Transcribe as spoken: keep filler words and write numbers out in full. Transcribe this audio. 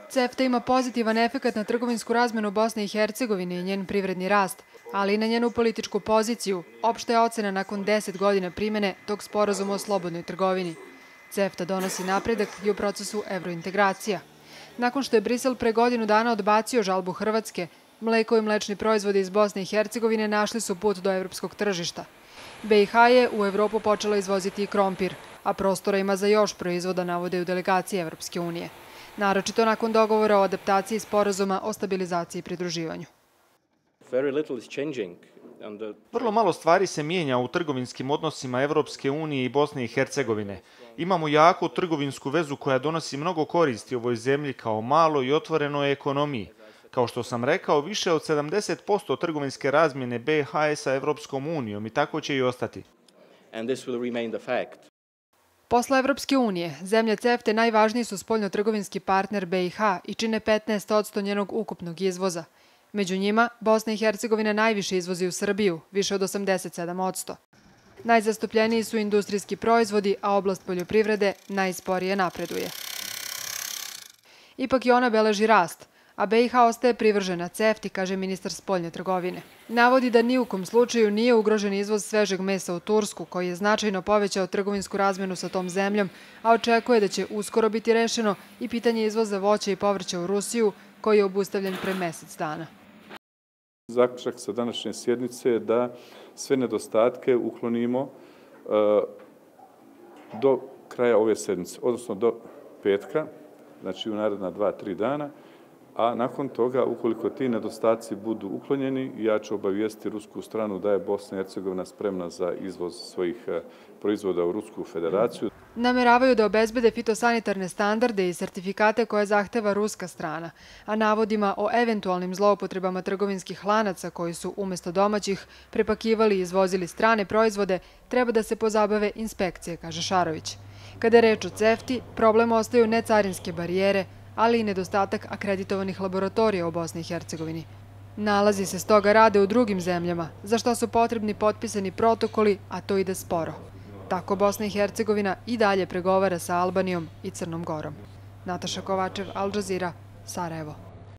CEFTA ima pozitivan efekat na trgovinsku razmenu Bosne i Hercegovine i njen privredni rast, ali i na njenu političku poziciju. Opšta je ocena nakon deset godina primene tog sporazuma o slobodnoj trgovini. CEFTA donosi napredak i u procesu evrointegracija. Nakon što je Brisel pre godinu dana odbacio žalbu Hrvatske, mleko i mlečni proizvodi iz Bosne i Hercegovine našli su put do evropskog tržišta. B i H je u Evropu počela izvoziti i krompir, a prostora ima za još proizvoda, navode u delegaciji Evropske unije. Naročito nakon dogovora o adaptaciji sporazuma o stabilizaciji i pridruživanju. Vrlo malo stvari se mijenja u trgovinskim odnosima Evropske unije i Bosne i Hercegovine. Imamo jaku trgovinsku vezu koja donosi mnogo koristi ovoj zemlji kao maloj i otvorenoj ekonomiji. Kao što sam rekao, više od sedamdeset posto trgovinske razmjene B i H je sa Evropskom unijom i tako će i ostati. Posle Evropske unije, zemlje CEFTA najvažniji su spoljno-trgovinski partner B i H i čine petnaest posto njenog ukupnog izvoza. Među njima, Bosna i Hercegovina najviše izvozi u Srbiju, više od osamdeset sedam posto. Najzastupljeniji su industrijski proizvodi, a oblast poljoprivrede najsporije napreduje. Ipak i ona beleži rast, a B i H ostaje privržena CEFTI, kaže ministar spoljne trgovine. Navodi da ni u kom slučaju nije ugrožen izvoz svežeg mesa u Tursku, koji je značajno povećao trgovinsku razmenu sa tom zemljom, a očekuje da će uskoro biti rešeno i pitanje izvoza voća i povrća u Rusiju, koji je obustavljen pre mesec dana. Zaključak sa današnje sjednice je da sve nedostatke uklonimo do kraja ove sedmice, odnosno do petka, znači u naredna dva, tri dana, a nakon toga, ukoliko ti nedostaci budu uklonjeni, ja ću obavijestiti rusku stranu da je Bosna i Hercegovina spremna za izvoz svojih proizvoda u Rusku federaciju. Nameravaju da obezbede fitosanitarne standarde i sertifikate koje zahteva ruska strana, a navodima o eventualnim zloupotrebama trgovinskih lanaca koji su umjesto domaćih prepakivali i izvozili strane proizvode, treba da se pozabave inspekcije, kaže Šarović. Kada je reč o CEFTI, problem ostaju necarinske barijere, ali i nedostatak akreditovanih laboratorija u Bosni i Hercegovini. Nalazi se stoga rade u drugim zemljama, za što su potrebni potpisani protokoli, a to ide sporo. Tako Bosna i Hercegovina i dalje pregovara sa Albanijom i Crnom Gorom. Nataša Kovačev, Al Jazeera, Sarajevo.